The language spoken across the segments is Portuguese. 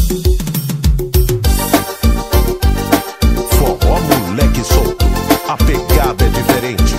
Forró moleque solto, a pegada é diferente.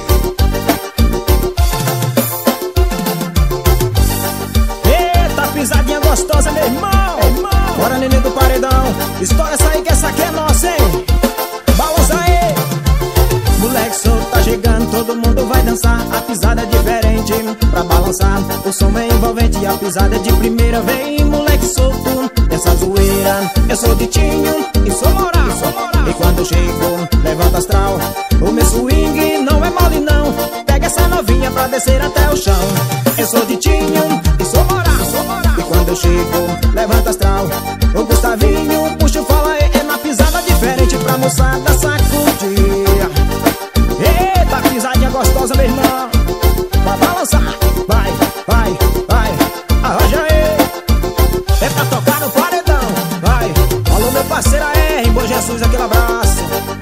Eita, pisadinha gostosa, meu irmão. Bora, neném do paredão. Estoura essa aí que essa aqui é nossa, hein? Balança aí. Moleque solto tá chegando, todo mundo vai dançar. A pisada é diferente pra balançar. O som é envolvente e a pisada é de primeira. Vem, moleque solto, essa zoeira. Eu sou ditinho e sou moral. E quando eu chego, levanta astral. O meu swing não é mole não. Pega essa novinha pra descer até o chão. Eu sou ditinho e sou moral. E quando eu chego, levanta astral. O Gustavinho puxa o fala é na pisada diferente pra moçada sacudir. Eita, pisadinha gostosa, meu irmão. Pra balançar, vai, vai, vai. Arroja aí. É pra tocar no paredão, vai. Alô, meu parceiro aí, Bom Jesus, aquele abraço.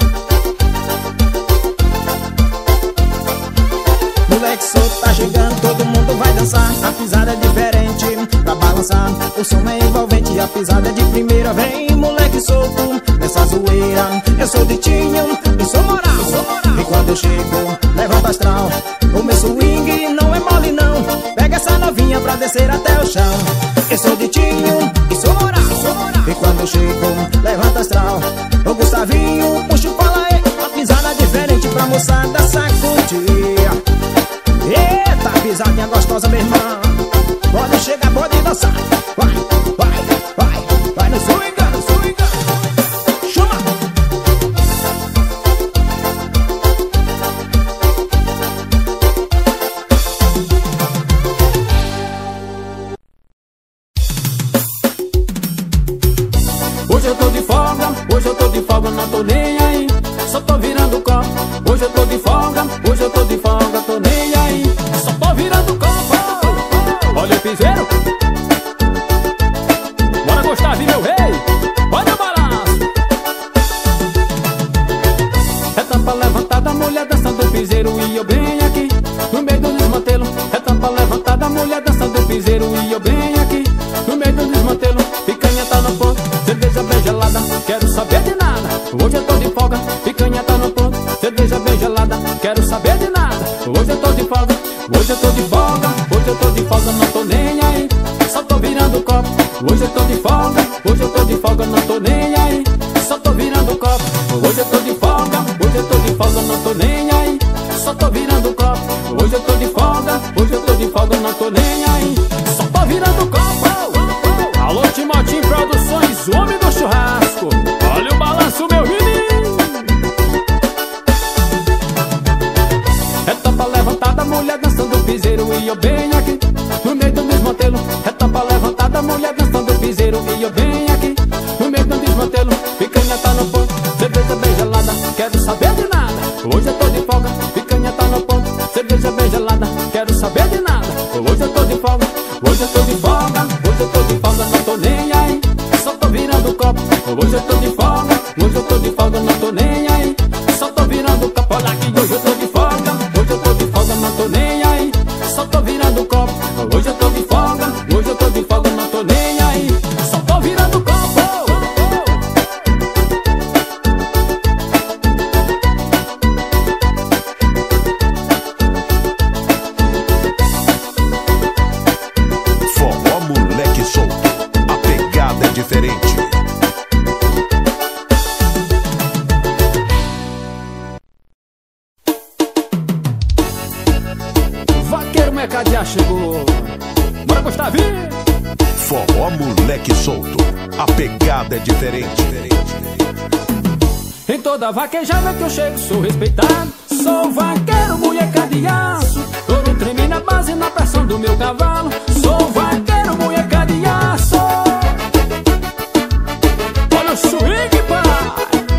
Moleque solto tá chegando, todo mundo vai dançar. A pisada é diferente pra balançar. O som é envolvente e a pisada é de primeira. Vem, moleque solto, nessa zoeira. Eu sou ditinho e sou moral. E quando eu chego, levanta astral. O meu swing não é mole não. Pega essa novinha pra descer até o chão. Eu sou ditinho e sou moral. E quando eu chego, levanta astral. O Gustavinho puxa o fala aí. A pisada é diferente pra moçada sacudir. Eita, pisadinha gostosa, meu irmão. Pode chegar, pode dançar. Vai, vai, vai, vai no swing, no swing. Chama. Hoje eu tô de folga, hoje eu tô de folga, não tô nem aí. Só tô virando copo. Hoje eu tô de folga, hoje eu tô de folga, tô nem aí. Só tô virando copo. Olha o piseiro. Bora gostar, viu, meu rei? Olha o balanço. É tampa levantada, mulher dançando piseiro. E eu bem aqui, no meio do desmantelo. É tampa levantada, mulher dançando piseiro. E eu bem aqui, no meio do desmantelo. Picanha tá no ponto, cerveja bem gelada, quero saber de nada. Hoje eu tô de folga, picanha tá no ponto, cerveja bem gelada, quero saber de nada. Hoje eu tô de folga, hoje eu tô de folga, hoje eu tô de folga, não tô nem aí. Só tô virando copo. Hoje eu tô de folga, hoje eu tô de folga, não tô nem aí. Só tô virando copo. Hoje eu tô de folga, hoje eu tô de folga, não tô nem aí. Só tô virando copo. Hoje eu tô de folga, hoje eu tô de folga, não tô nem aí. Só tô virando copo. Alô, Timotim Produções, o homem do churrasco. Olha o balanço, meu menino. É tampa levantada, mulher dançando piseiro. E eu bem aqui, no meio do desmantelo. É tampa levantada, mulher dançando piseiro. E eu bem aqui, no meio do desmantelo. Picanha tá no ponto, cerveja bem gelada, quero saber de nada. Hoje eu tô de folga, picanha tá no ponto, cerveja bem gelada, quero saber de nada. Hoje eu tô de folga, hoje eu tô de folga, hoje eu tô de folga, não tô nem aí. Só tô virando copo. Hoje eu tô de folga, hoje eu tô de folga, não tô nem aí. Só tô virando copo. Olha aqui, hoje eu tô de folga, hoje eu tô de folga, não tô nem aí. Só tô virando copo. Hoje eu tô de folga, hoje eu tô de folga, não tô nem aí. Só tô virando copo. Forró moleque solto, a pegada é diferente. Vaqueiro Mercadear chegou. Bora, Gustavinho. Forró moleque solto, a pegada é diferente. Em toda vaquejada que eu chego sou respeitado. Sou vaqueiro, mulher de aço. Touro treme na base, na pressão do meu cavalo. Sou vaqueiro, mulher de aço. Olha o swing, pai.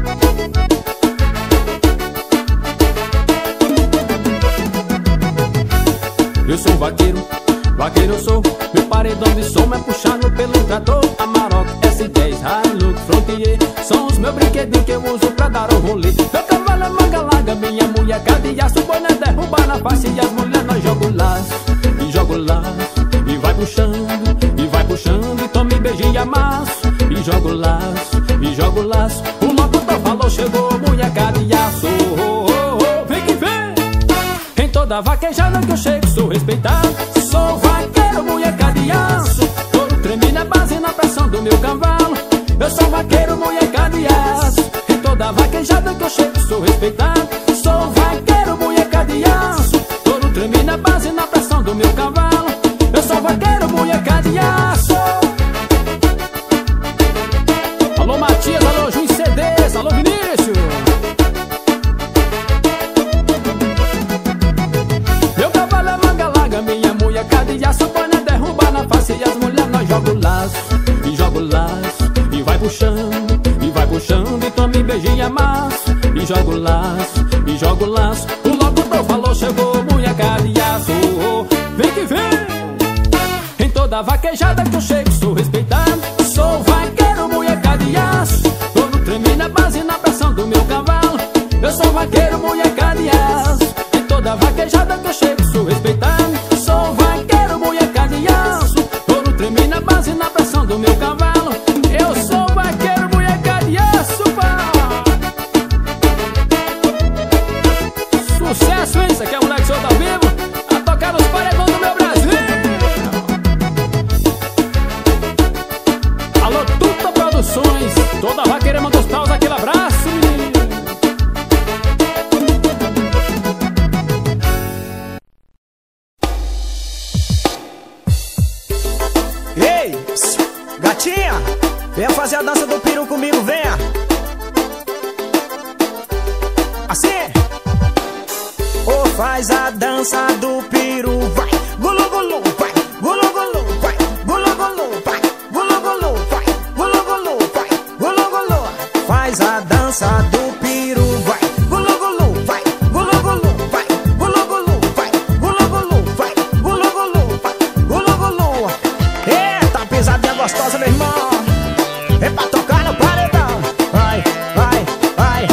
Eu sou vaqueiro, vaqueiro eu sou. Meu paredão de som é puxado pelo trator. Amarok, S10, Hilux, Frontier. São os meus brinquedinhos que eu uso pra dar o rolê. Meu cavalo é manga larga, minha mulher de aço. Boi não derruba na face e as mulheres nós jogo laço. E jogo laço, e vai puxando, e vai puxando. E tome beijinho e amasso, e joga o laço, e joga o laço. O locutor falou, chegou, munhecada e aço. Vem que vem! Em toda vaquejada que eu chego sou respeitado. Sou vaqueiro, munhecada e aço. Touro treme na base, na pressão do meu cavalo. Eu sou vaqueiro, munhecada e aço. Em toda vaquejada que eu chego sou respeitado. Sou vaqueiro, munhecada e aço. Touro treme na base, na pressão do meu cavalo. Eu sou vaqueiro, munhecada e aço. Alô Matias, alô Juiz CDs, alô Vinícius. Meu cavalo é manga larga, minha munhecada e aço. Põe a derrubar na face e as mulheres nós joga o laço, e joga o laço, e vai puxando, e vai puxando. Então me beijinha amasso, e joga o laço, e joga o laço. O locutor falou, chegou, munhecada e aço. Vem que vem! Em toda vaquejada que eu chego sou respeitado. Sou vaqueiro, munhecada e aço. Todo treme na base, na pressão do meu cavalo. Eu sou vaqueiro, munhecada e aço. Em toda vaquejada que eu chego sou respeitado. Sou vaqueiro, munhecada e aço. Todo treme na base, na pressão do meu cavalo. Eu sou vaqueiro, munhecada e aço, pá. Sucesso, hein? Isso aqui é o Moleque Solto ao vivo, a tocar nos paredões do meu Brasil. Alô, Tuta Produções, toda vaqueira manda os paus, aquele abraço, menino. Ei, pss, gatinha, venha fazer a dança do peru comigo, venha. Assim. Ou faz a dança do peru, vai. Gulu, gulu, vai. Gulu, gulu, vai. Gulu, gulu, vai. Gulu, gulu, vai. Gulu, gulu, vai. Gulu, gulu. Faz a dança do peru, vai. Gulu, gulu, vai. Gulu, gulu, vai. Gulu, gulu, vai. Gulu, gulu, vai. Gulu, gulu, vai. Gulu, gulu. Eita, pisadinha gostosa, meu irmão. É pra tocar no paredão. Vai, vai, vai.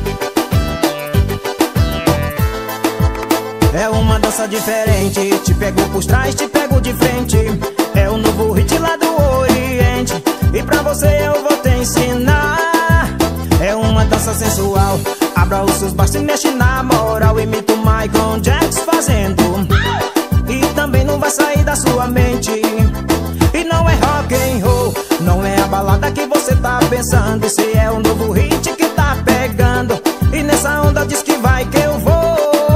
É uma dança diferente, te pego por trás, te pego de frente. É o novo hit lá do Oriente, e pra você eu vou te ensinar. É uma dança sensual, abra os seus braços e mexe na moral. Imita o Michael Jackson fazendo, e também não vai sair da sua mente. E não é rock and roll, não é a balada que você tá pensando. Esse é o novo hit que tá pegando, e nessa onda diz que vai que eu vou.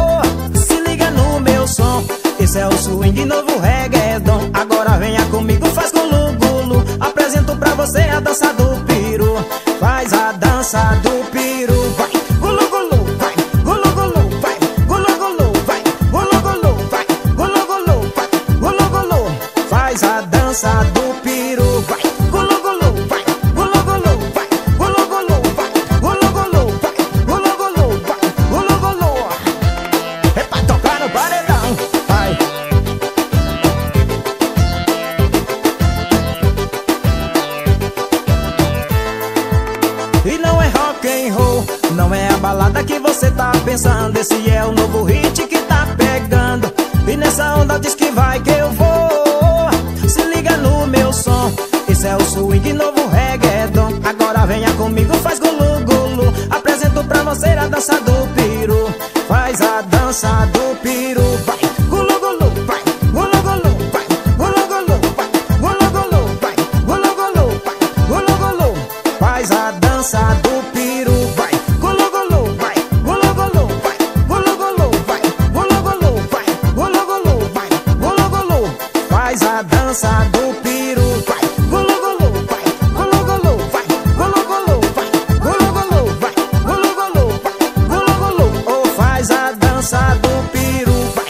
Esse é o swing, novo reggaeton. Agora venha comigo, faz gulu, gulu. Apresento pra você a dança do peru. Faz a dança do peru, vai. Gulu, gulu, vai. Gulu, gulu, vai. Gulu, gulu, vai. Gulu, gulu, vai. Gulu, gulu, vai. Gulu, gulu. Faz a dança do peru, vai. Gulu, gulu, vai. Gulu, gulu, vai. Gulu, gulu, vai. Gulu, gulu, vai. Gulu, gulu, vai. Gulu, gulu. É pra tocar no paredão. E não é rock and roll, não é a balada que você tá pensando. Esse é o novo hit que tá pegando, e nessa onda diz que vai que eu vou. Se liga no meu som, esse é o swing, novo reggaeton. Agora venha comigo, faz gulu, gulu. Apresento pra você a dança do peru. Faz a dança do peru, vai. Gulu, gulu, vai. Gulu, gulu, vai. Gulu, gulu, vai. Gulu, gulu, vai. Gulu, gulu, vai. Gulu, gulu. Faz a dança do peru, vai. Gulu, gulu, vai. Gulu, gulu, vai. Gulu, gulu, vai. Gulu, gulu, vai. Gulu, gulu, vai. Gulu, gulu. Faz a dança do peru, vai. Gulu, gulu, vai. Gulu, gulu, vai. Gulu, gulu, vai. Gulu, gulu, vai. Gulu, gulu, vai. Gulu, gulu. Ou faz a dança do peru, vai.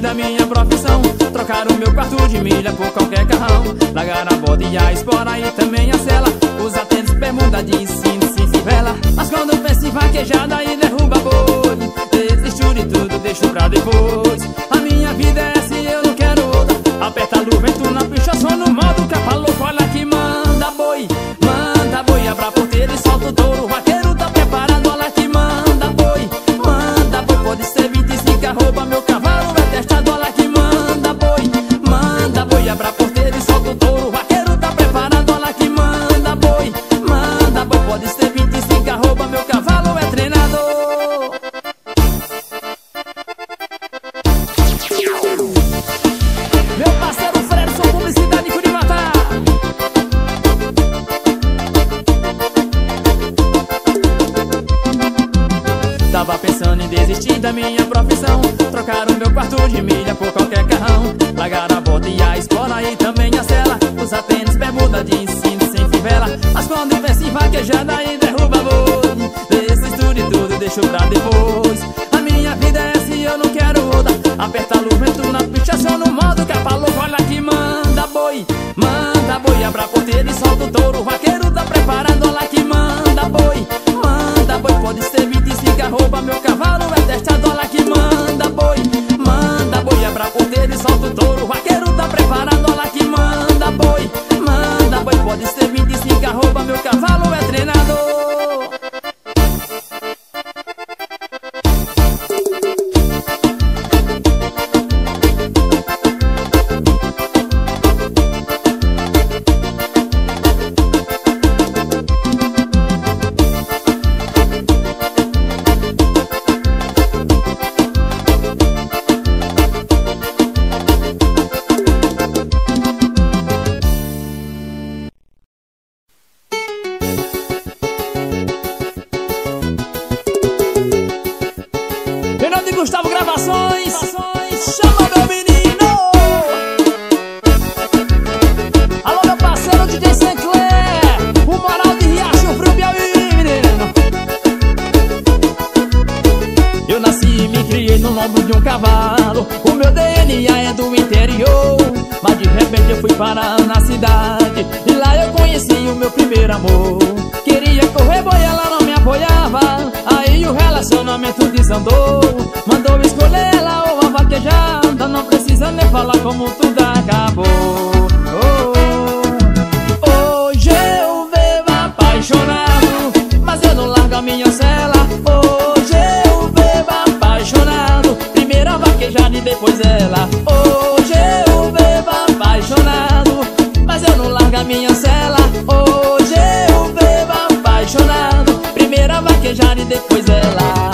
da minha profissão. Trocaram meu quarto de milha por qualquer carrão. Largaram a bota e a espora e também a sela. Usa tênis, bermuda, jeans, cinto, sem fivela. Mas quando pensa em vaquejada aí derruba boi. Desisto de tudo, deixo pra depois. A minha vida é essa e eu não quero outra. Aperta a luz, vento na picha, só no modo capa louco. Olha que manda boi, abra a porteira e solta o touro. O vaqueiro tá preparado, olha que manda boi, pode ser 25 arroba, meu cavalo é testado. Olha que manda boi, abra a porteira e solta o touro. O vaqueiro tá preparado, olha que manda boi, pode ser 25 arroba, meu cavalo é treinado. Meu parceiro Fredson, publicidade Curimatá. Tava pensando em desistir da minha profissão. Trocaram meu quarto de milha por qualquer carrão. Largaram a bota e a espora e também a sela. Usa tênis, bermuda, jeans, cinto, sem fivela. Mas quando pensa em vaquejada aí derruba boi. Desisto de tudo, deixo pra depois. A minha vida é essa e eu não quero outra. Aperta a luz, vento na picha, só no modo capa louco. Olha que manda boi, abra a porteira e solta o touro. O vaqueiro tá preparado, olha que manda boi, pode ser 25 arroba, meu cavalo é testado. Olha que manda boi, abra a porteira e solta o touro. O vaqueiro tá preparado, olha que manda boi, pode ser 25 arroba, meu cavalo é treinado. Gustavo Gravações, chama meu menino. Alô meu parceiro DJ Sinclair, o moral de Riacho Frio, Piauí, menino. Eu nasci e me criei no lombo de um cavalo. O meu DNA é do interior, mas de repente eu fui parar na cidade. E lá eu conheci o meu primeiro amor. Queria correr boi, ela não me apoiava. Aí o relacionamento desandou. Mandou escolher ela ou a vaquejada. Não precisa nem falar como tudo acabou. Hoje eu bebo apaixonado, mas eu não largo a minha cela. Hoje eu bebo apaixonado, primeiro a vaquejada e depois ela. Hoje eu bebo apaixonado, mas eu não largo a minha cela. Hoje eu bebo apaixonado, primeiro a vaquejada e depois ela.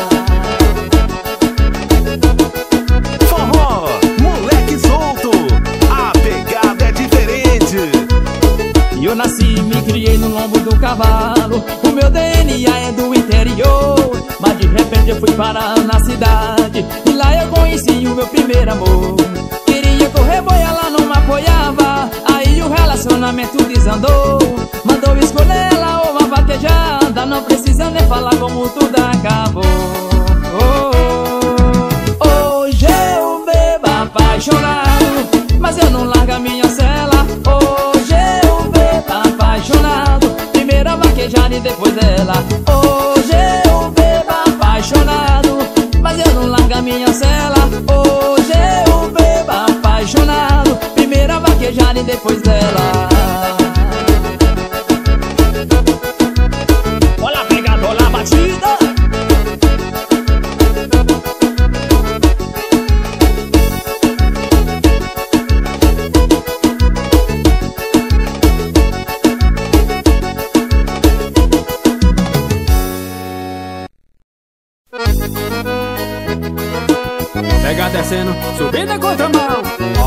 Forró, moleque solto, a pegada é diferente. Eu nasci e me criei no lombo do cavalo. O meu DNA é do interior, mas de repente eu fui parar na cidade. E lá eu conheci o meu primeiro amor. Queria correr boi, ela não me apoiava. Aí o relacionamento desandou. Mandou escolher ela ou uma vaquejada. Não precisa nem falar como tudo acabou. Hoje eu bebo apaixonado, mas eu não largo a minha cela. Hoje eu bebo apaixonado, primeiro a vaquejada e depois ela. Hoje eu bebo apaixonado, mas eu não largo a minha cela. Hoje eu bebo apaixonado, primeiro a vaquejada e depois dela. Olha a pegada, olha a batida. Pega descendo, subindo a contramão.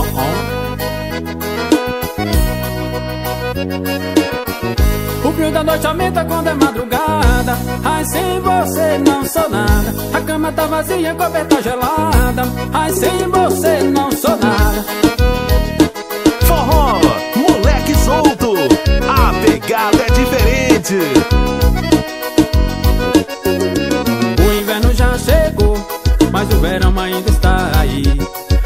O brilho da noite aumenta quando é madrugada. Ai, sem você não sou nada. A cama tá vazia, a coberta gelada. Ai, sem você não sou nada. Forró, moleque solto, a pegada é diferente. O inverno já chegou, mas o verão ainda está aí.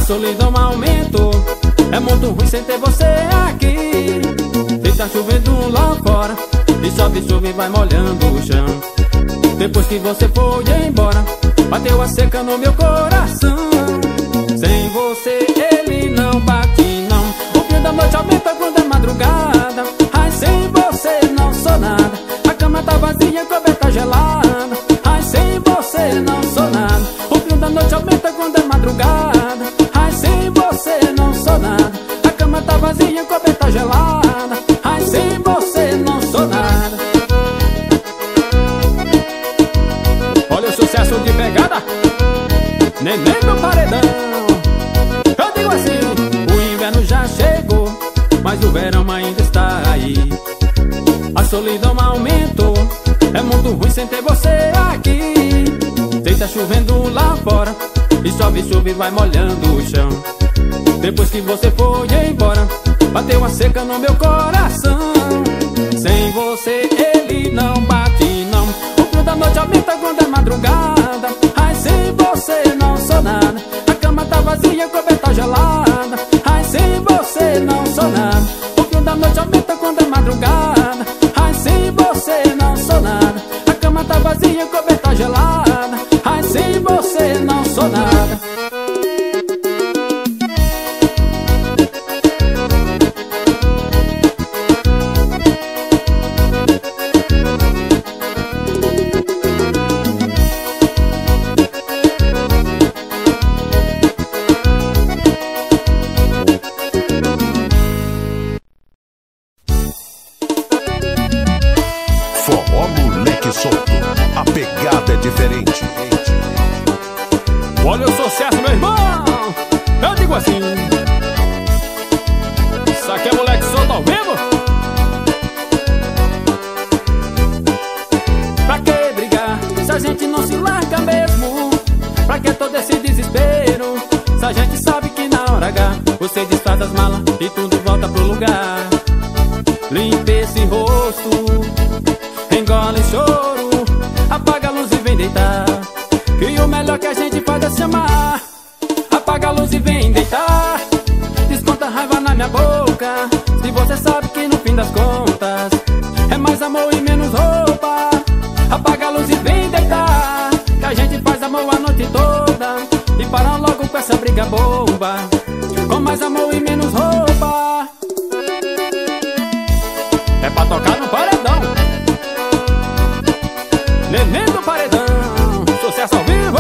solidão aumentou, é muito ruim sem ter você aqui. E tá chovendo lá fora, e chove e vai molhando o chão. Depois que você foi embora, bateu a seca no meu coração. Sem você ele não bate não. O frio da noite aumenta quando é madrugada. Ai, sem você não sou nada. A cama tá vazia, coberta gelada. Ai, sem você não sou nada. O frio da noite aumenta quando é madrugada. Ai, sem você não sou nada. A cama tá vazia, coberta gelada. Ai, sem você não sou nada. Olha o sucesso de pegada, Neném do Paredão. Eu digo assim, o inverno já chegou, mas o verão ainda está aí. A solidão aumentou, é muito ruim sem ter você aqui. Deita chovendo lá fora, e chove e vai molhando o chão. Depois que você foi embora, bateu a seca no meu coração. Sem você ele não bate não. O frio da noite aumenta quando é madrugada. Ai, sem você não sou nada. A cama tá vazia, coberta gelada. Ai, sem você não sou nada. O frio da noite aumenta quando é madrugada. Ai, sem você não sou nada. A cama tá vazia, coberta gelada. Ai, sem você não sou nada. A pegada é diferente. Olha o sucesso, meu irmão. Eu digo assim, isso aqui é moleque solto ao vivo. Pra que brigar se a gente não se larga mesmo? Pra que todo esse desespero se a gente sabe que na hora H você desfaz as malas e tudo volta pro lugar? Limpe esse rosto, engole choro, apaga a luz e vem deitar. Que o melhor que a gente faz é se amar. Apaga a luz e vem deitar. Desconta a raiva na minha boca. Se você sabe que no fim das contas é mais amor e menos roupa. Apaga a luz e vem deitar. Que a gente faz amor a noite toda. E para logo com essa briga boba. Com mais amor e menos roupa. É pra tocar no paredão. Neném do Paredão, sucesso ao vivo.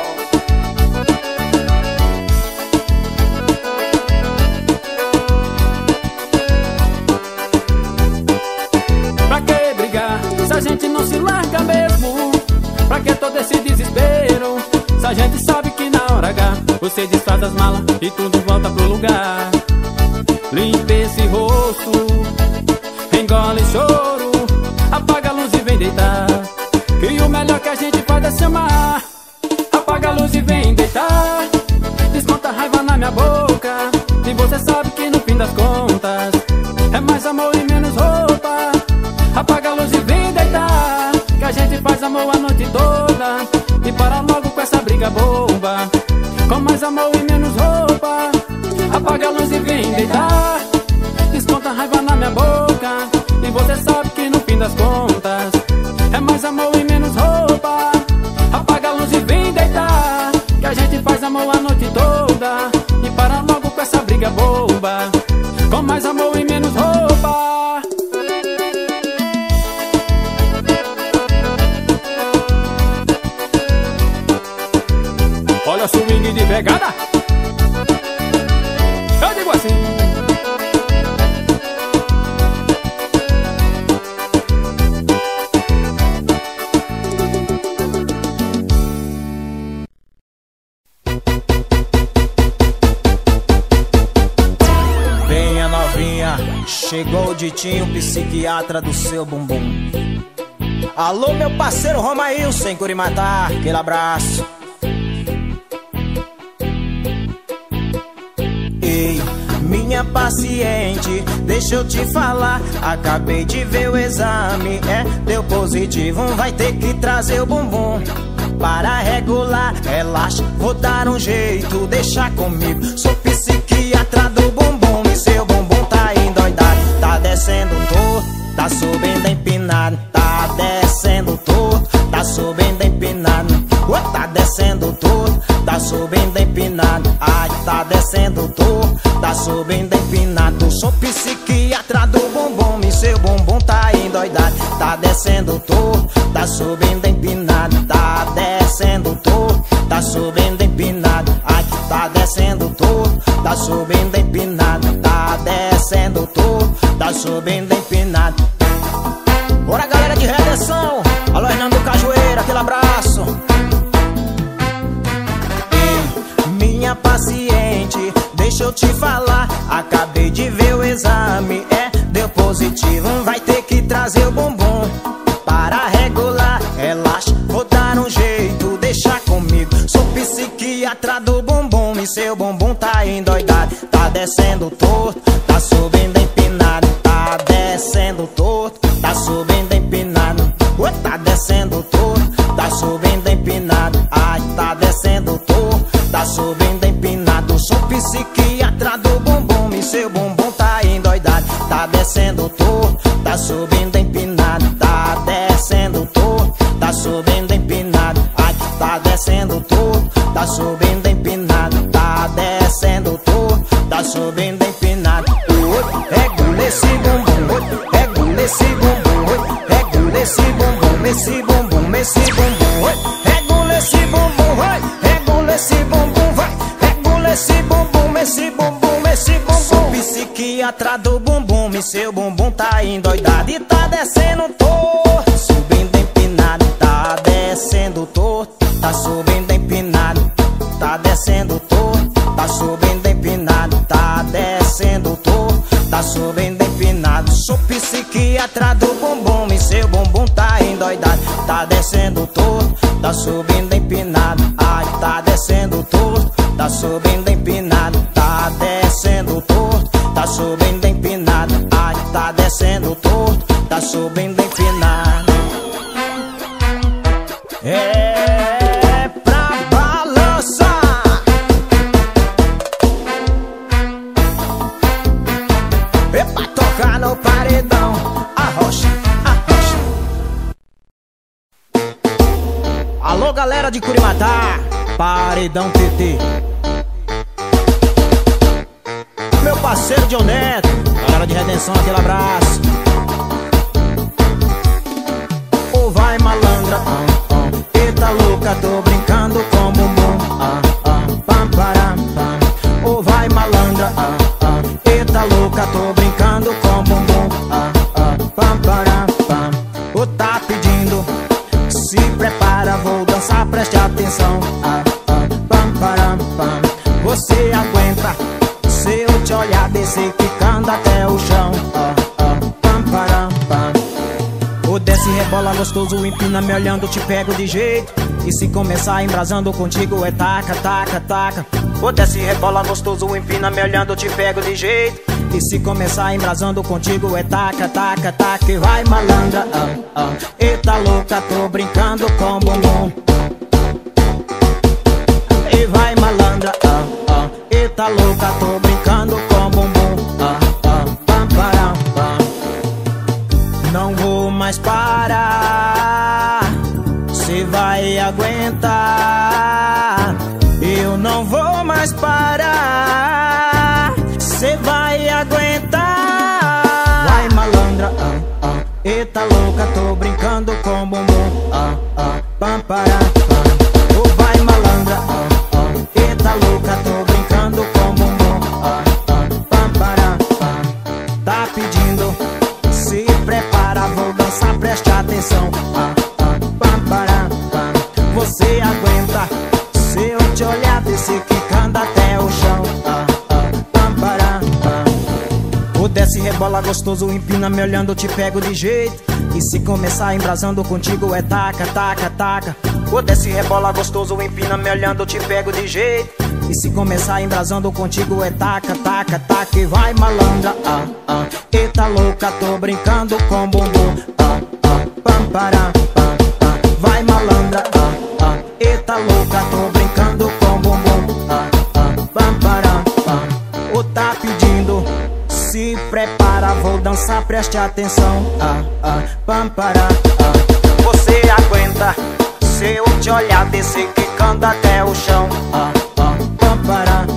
Pra que brigar se a gente não se larga mesmo? Pra que todo esse desespero se a gente sabe que na hora H você desfaz as malas e tudo volta pro lugar? Limpe esse rosto, engole choro, apaga a luz e vem deitar. Que o melhor que a gente faz é se amar. Apaga a luz e vem deitar. Desconta a raiva na minha boca. E você sabe que no fim das contas é mais amor e menos roupa. Apaga a luz e vem deitar. Que a gente faz amor a noite toda. E para logo com essa briga boba. Com mais amor e menos roupa. Apaga a luz e vem deitar. Desconta a raiva na minha boca. E você sabe que no fim das contas é mais amor e menos roupa. Apaga a luz e vem deitar. Que a gente faz amor a noite toda. E para logo com essa briga boba. Com mais amor e menos roupa. Olha o swing de pegada. Eu digo assim. Chegou o Ditinho, psiquiatra do seu bumbum. Alô, meu parceiro Romailson, em Curimatá, aquele abraço. Ei, minha paciente, deixa eu te falar. Acabei de ver o exame, deu positivo, vai ter que trazer o bumbum. para regular, relaxa, vou dar um jeito, deixa comigo. Sou psiquiatra do bumbum e seu bumbum tá endoidado. Tá descendo torto, tá subindo empinado. Tá descendo torto, tá subindo empinado. Tá descendo torto, tá subindo empinado. Ai, tá descendo torto, tá subindo empinado. Sou psiquiatra do bumbum e seu bumbum tá endoidado. Tá descendo torto, tá subindo empinado. Tá descendo torto, tá subindo empinado. Ai, tá descendo torto, tá subindo empinado. Tá descendo torto, tá subindo empinado. Bora, galera de Redenção, alô Hernando Cajueira, aquele abraço. E minha paciente, deixa eu te falar, acabei de ver o exame, deu positivo. Vai ter que trazer o bumbum para regular, relaxa, vou dar um jeito, deixa comigo. Sou psiquiatra do bumbum e seu bumbum tá endoidado. Tá descendo torto, tá subindo empinado. Tá descendo torto, tá subindo empinado. Tá descendo torto, tá subindo empinado. Ai, tá descendo torto, tá subindo empinado. Sou psiquiatra do bumbum e seu bumbum tá endoidado. Tá descendo torto, tá subindo empinado. Tá descendo torto, tá subindo empinado. Ai, tá descendo torto, tá subindo empinado. Tá descendo torto, tá subindo empinado. Regula esse bumbum, regula esse bumbum, regula esse bumbum, esse bumbum, esse bumbum. Regula esse bumbum, vai, regula esse bumbum, vai, regula esse bumbum, esse bumbum, esse bumbum. Sou psiquiatra do bumbum e seu bumbum tá endoidado. E tá descendo torto, subindo empinado. Tá descendo torto, tá subindo empinado. Tá descendo torto, tá subindo empinado. Tá descendo torto, tá subindo empinado. Sou psiquiatra do bumbum e seu bumbum tá endoidado. Tá descendo torto, tá subindo empinado. Ai, tá descendo torto, tá subindo empinado. Tá descendo torto, tá subindo empinado. Ai, tá descendo torto, tá subindo empinado. É pra balançar. Epa, tocar no paredão, arrocha, arrocha. Alô, galera de Curimatá, paredão TT. Meu parceiro John Neto, galera de Redenção, aquele abraço. Ô vai malandra, eita louca, tô brincando com o bumbum. Pam, param, pam. Ô vai malandra, eita louca, tô brincando com o bumbum. Pam, param, pam. Ô tá pedindo, se prepara, vou dançar, preste atenção. Pam, param, pam. Você aguenta, se eu te olhar, descer quicando até o chão. Pam, param, pam. O desce, rebola gostoso, empina me olhando, te pego de jeito. E se começar embrasando contigo é taca, taca, taca. O desce, rebola gostoso, empina me olhando, te pego de jeito. E se começar embrasando contigo é taca, taca, taca. E vai malandra, eita louca, tô brincando com o bumbum. E vai malandra, eita louca, tô brincando com o bumbum. Pam, param, pam. Não vou mais parar, cê vai aguentar. Eu não vou mais parar, cê vai aguentar. Vai malandra, eita louca, tô brincando com o bumbum. Pam, param, pam. Oh, vai malandra, eita louca, tô brincando com o bumbum. Pam, param, pam. Tá pedindo, se prepara, vou dançar, preste atenção. Pam, param, pam. Você aguenta, se eu te olhar, descer quicando até o chão. Pam, param, pam. O desce, rebola gostoso, empina me olhando, te pego de jeito. E se começar embrasando contigo é taca, taca, taca. O desce, rebola gostoso, empina me olhando, te pego de jeito. E se começar embrasando contigo é taca, taca, taca. E vai malandra, eita louca, tô brincando com bumbum. Pam, param, pam, pam. Vai malandra, Eita louca, tô brincando com bumbum. Pam, param, pam. O tá pedindo, se prepara, vou dançar, preste atenção. Pam, param, você aguenta se eu te olhar, descer quicando até o chão. Pam, param,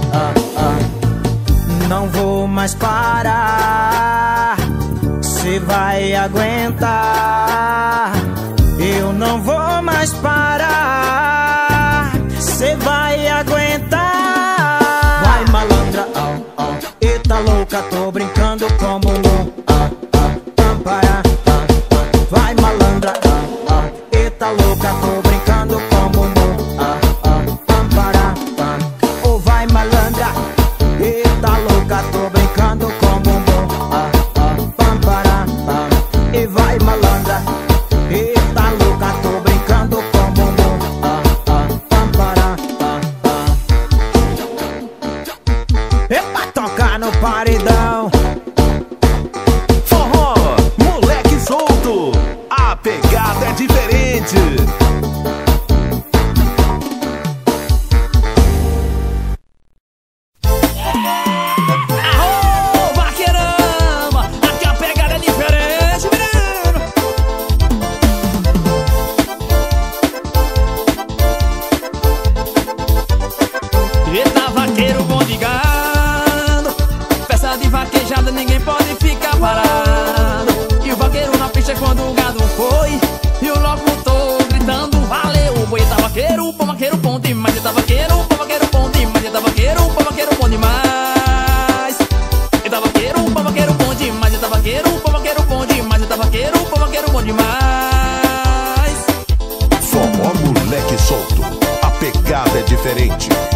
não vou mais parar. Cê vai aguentar. Eu não vou mais parar. Cê vai aguentar. Vai malandra, eita louca, tô brincando com bumbum. Pam, param, vai malandra, eita louca, tô brincando com bumbum. Pam, param, oh vai malandra, eita louca, tô brincando com bumbum. Pam, param, e vai malandra, eita louca, tô brincando com bumbum. Pam, param, epa, tocar no paredão. Forró, moleque solto, a pegada é diferente. Aô, vaqueirama, aqui a pegada é diferente, menino. Eita, vaqueiro bom de gado, festa de vaquejada, ninguém pode ficar parado. E o vaqueiro na pista quando o gado foi, e o locutor gritando, valeu. Boi, eita vaqueiro bom demais. Eita vaqueiro bom demais. Eita vaqueiro bom demais. Eita vaqueiro bom demais. Eita vaqueiro bom demais. Eita vaqueiro bom demais. Forró, moleque solto, a pegada é diferente.